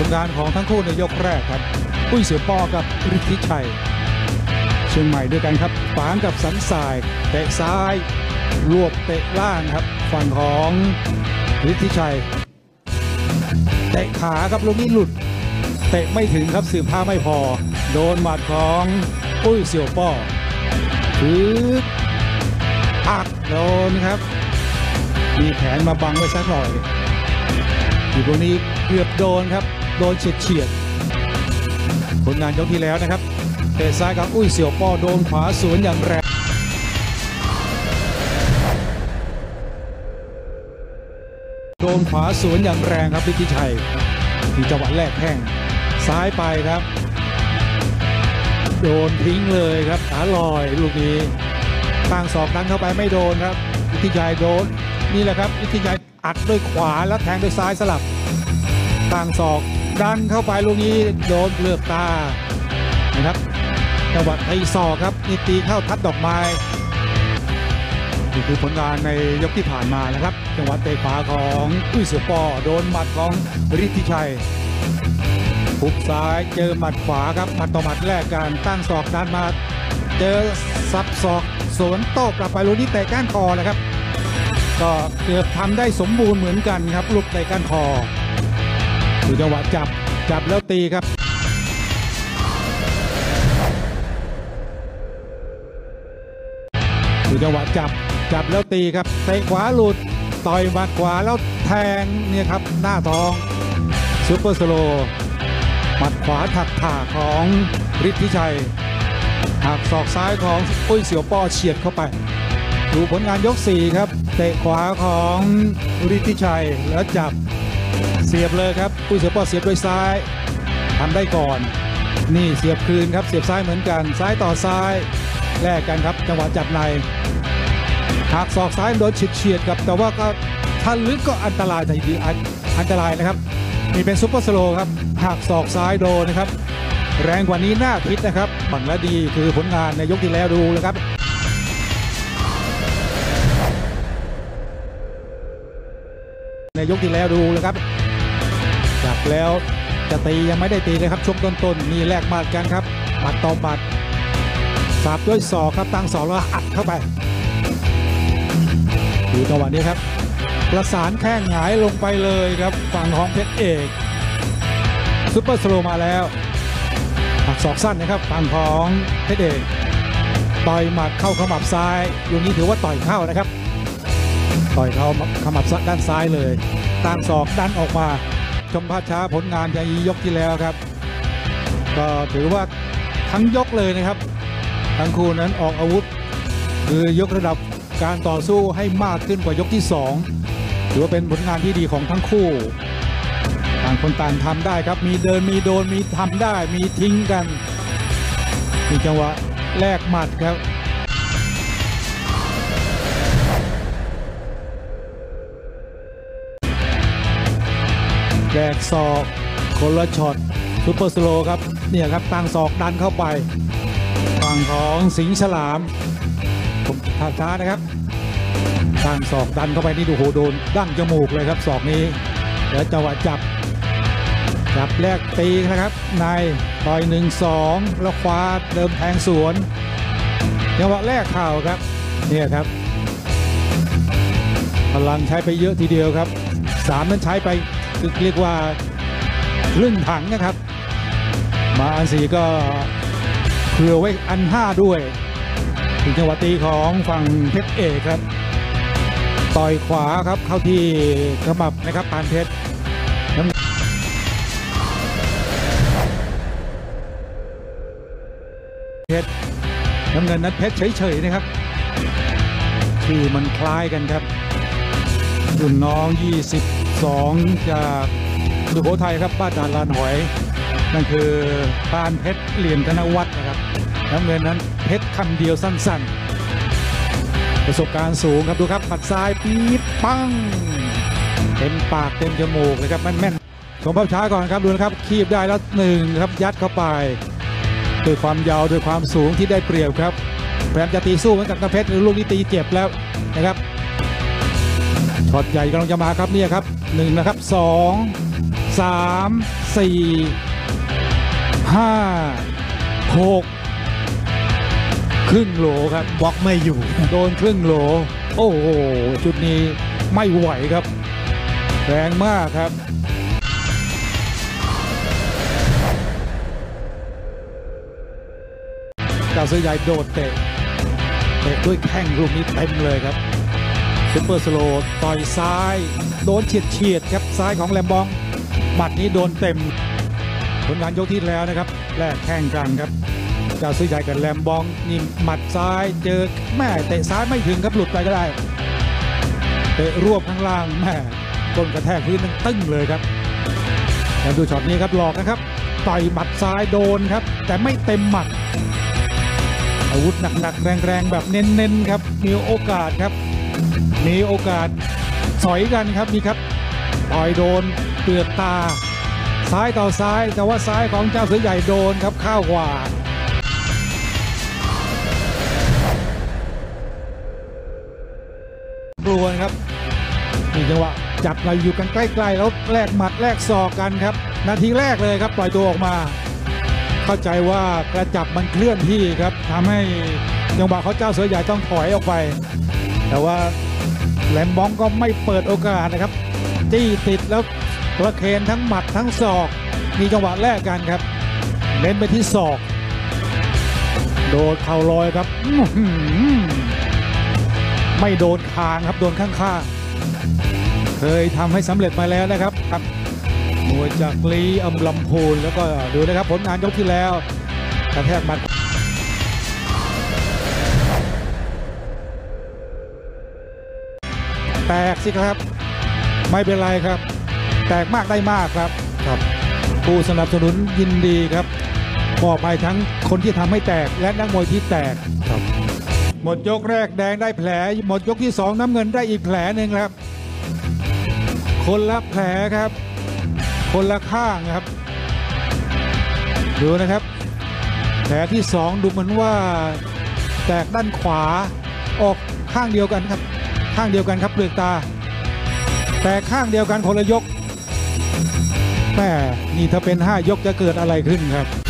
งานของทั้งคู่ในยกแรกครับอุ้ยเสือป้อกับฤทธิชัยเชียงใหม่ด้วยกันครับฝางกับสันทรายเตะซ้ายรวบเตะล่างครับฝั่งของฤทธิชัยเตะขาครับลูกนี้หลุดเตะไม่ถึงครับสืบผ้าไม่พอโดนหมัดของอุ้ยเสี่ยวป้อถืออักโดนครับมีแขนมาบังไว้สักหน่อยอยู่ตรงนี้เกือบโดนครับโดนเฉียดผลงานยกที่แล้วนะครับเตะซ้ายของอุ้ยเสี่ยวป้อโดนขวาสวนอย่างแรงโดนขวาสวนอย่างแรงครับฤทธิชัยที่จังหวะแรกแข้งซ้ายไปครับโดนทิ้งเลยครับขาลอยลูกนี้ตั้งศอกดันเข้าไปไม่โดนครับฤทธิชัยโดนนี่แหละครับฤทธิชัยอัดด้วยขวาแล้วแทงด้วยซ้ายสลับตั้งศอกดันเข้าไปลูกนี้โดนเปลือกตานะครับจังหวะตีศอกครับนี่ตีเข้าทัดดอกไม้นี่คือผลงานในยกที่ผ่านมานะครับจังหวะเตะขวาของอุ้ยเสือป้อโดนหมัดของฤทธิชัยหุบซ้ายเจอหมัดขวาครับหมัดต่อหมัดแรกกันตั้งศอกดันมาเจอซับศอกสวนโต้กลับไปลูกนี้เตะก้านคอเลยครับก็เกือบทำได้สมบูรณ์เหมือนกันครับลูกเตะก้านคอดูจังหวะจับแล้วตีครับดูจังหวะจับแล้วตีครับเตะขวาหลุดต่อยหมัดขวาแล้วแทงเนี่ยครับหน้าท้องซุปเปอร์สโลว์หมัดขวาถักผ่าของฤทธิชัยหักศอกซ้ายของอุ้ยเสี่ยวป้อเฉียดเข้าไปดูผลงานยก4ครับเตะขวาของฤทธิชัยแล้วจับเสียบเลยครับอุ้ยเสี่ยวป้อเสียบด้วยซ้ายทำได้ก่อนนี่เสียบคืนครับเสียบซ้ายเหมือนกันซ้ายต่อซ้ายแลกกันครับจังหวะจับในหักศอกซ้ายโดนเฉียดครับแต่ว่าก็ถ้าลึกก็อันตรายแต่ดีอันตรายนะครับนี่เป็นซุปเปอร์สโลว์ครับหักศอกซ้ายโดนนะครับแรงกว่านี้น่าคิดนะครับบังและดีคือผลงานในยกที่แล้วดูเลยครับในยกที่แล้วดูเลยครับจับแล้วจะตียังไม่ได้ตีเลยครับช่วงต้นๆมีแลกหมัดกันครับหมัดต่อหมัดสับด้วยศอกครับตั้งศอกแล้วอัดเข้าไปดูจังหวะนี้ครับประสานแข้งหงายลงไปเลยครับฝั่งของเพชรเอกซุปเปอร์สโลว์มาแล้วหักศอกสั้นนะครับฝั่งของเพชรเอกต่อยหมัดเข้าขมับซ้ายลูกนี้ถือว่าต่อยเข้านะครับต่อยเข้าขมับด้านซ้ายเลยตั้งศอกดันออกมาชมภาพช้าผลงานในยกที่แล้วครับก็ถือว่าทั้งยกเลยนะครับทั้งคู่นั้นออกอาวุธคือยกระดับการต่อสู้ให้มากขึ้นกว่ายกที่2ถือว่าเป็นผลงานที่ดีของทั้งคู่ต่างคนต่างทำได้ครับมีเดินมีโดนมีทำได้มีทิ้งกันมีจังหวะแลกหมัดครับแลกศอกคนละช็อตซุปเปอร์สโลว์ครับเนี่ยครับตั้งศอกดันเข้าไปฝั่งของสิงห์ฉลามผมภาพช้านะครับตั้งศอกดันเข้าไปนี่ดูโหโดนดั้งจมูกเลยครับศอกนี้แล้วจังหวะจับแรกตีนะครับในต่อย1-2แล้วคว้าเดิมแทงสวนจังหวะแรกเข่าครับเนี่ยครับพลังใช้ไปเยอะทีเดียวครับ3นั้นใช้ไปเรียกว่าครึ่งถังนะครับมาอัน4ก็เผื่อไว้อัน5ด้วยถึงจังหวะตีของฝั่งเพชรเอกครับต่อยขวาครับเข้าที่ขมับนะครับปานเพชรน้ำเงินนั้นเพชรเฉยๆนะครับที่มันคล้ายกันครับรุ่นน้อง22จากสุโขทัยครับบ้านด่านลานหอยนั่นคือปานเพชรเหลี่ยมธนวัฒน์นะครับน้ำเงินนั้นเพชรคำเดียวสั้นๆประสบการณ์สูงครับดูครับหมัดซ้ายปี๊ดปังเต็มปากเต็มจมูกเลยครับแม่นๆชมภาพช้าก่อนครับดูนะครับคีบได้แล้ว1ครับยัดเข้าไปด้วยความยาวด้วยความสูงที่ได้เปรียบครับพยายามจะตีสู้เหมือนกับน้ำเพชรหรือลูกนี้ตีเจ็บแล้วนะครับช็อตใหญ่กำลังจะมาครับเนี่ยครับ1นะครับ2 3 4 5 6ครึ่งโหลครับบล็อกไม่อยู่โดนครึ่งโหลโอ้โหจุดนี้ไม่ไหวครับแรงมากครับเจ้าเสือใหญ่โดดเตะด้วยแข้งลูกนี้เต็มเลยครับซุปเปอร์สโลว์ต่อยซ้ายโดนเฉียดครับซ้ายของแลมบองหมัดนี้โดนเต็มผลงานยกที่แล้วนะครับแลกแข้งกันครับเจ้าเสือใหญ่กับแลมบองนี่หมัดซ้ายเจอแม่เตะซ้ายไม่ถึงครับหลุดไปก็ได้เตะรวบข้างล่างแม่ต้นกระแทกพื้นนั่งตึ้งเลยครับแล้วดูช็อตนี้ครับหลอกนะครับต่อยหมัดซ้ายโดนครับแต่ไม่เต็มหมัดอาวุธหนักๆแรงๆแบบเน้นๆครับมีโอกาสครับมีโอกาสสอยกันครับนี่ครับต่อยโดนเปลือกตาซ้ายต่อซ้ายแต่ว่าซ้ายของเจ้าเสือใหญ่โดนครับเข้ากว่ากลัวครับนี่จังหวะจับเราอยู่กันใกล้ๆแล้วแลกหมัดแลกศอกกันครับนาทีแรกเลยครับปล่อยตัวออกมาเข้าใจว่ากระจับมันเคลื่อนที่ครับทำให้จังหวะเขาเจ้าเสือใหญ่ต้องถอยออกไปแต่ว่าแหลมบ้องก็ไม่เปิดโอกาสนะครับจี้ติดแล้วประเคนทั้งหมัดทั้งศอกมีจังหวะแลกกันครับเน้นไปที่ศอกโดนเข่าลอยครับไม่โดนคางครับโดนข้างๆเคยทำให้สำเร็จมาแล้วนะครับมวยจากลีลำพูนแล้วก็ดูนะครับผลงานยกที่แล้วกระแทกหมัดแตกสิครับไม่เป็นไรครับแตกมากได้มากครับผู้สนับสนุนยินดีครับมอบให้ทั้งคนที่ทำให้แตกและนักมวยที่แตกหมดยกแรกแดงได้แผลหมดยกที่สองน้ำเงินได้อีกแผลหนึ่งครับคนละแผลครับคนละข้างครับดูนะครับแผลที่สองดูเหมือนว่าแตกด้านขวาออกข้างเดียวกันครับข้างเดียวกันครับเปลือกตาแต่ข้างเดียวกันคนละยกแม่นี่ถ้าเป็น5 ยกจะเกิดอะไรขึ้นครับ